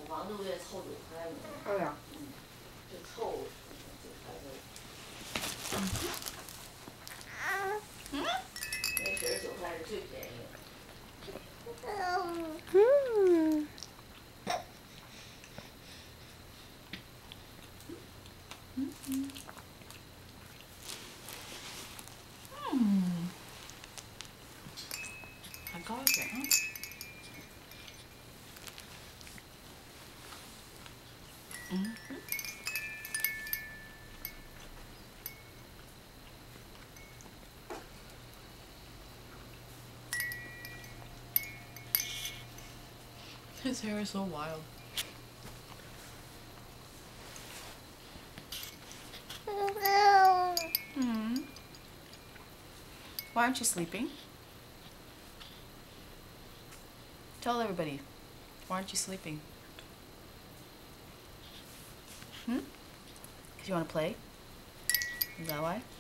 房都得凑韭菜呢。 对呀。 就凑韭菜都。那时候韭菜是最便宜的。 还高一点啊。His hair is so wild. Why aren't you sleeping? Tell everybody. Why aren't you sleeping? Because you want to play? Is that why?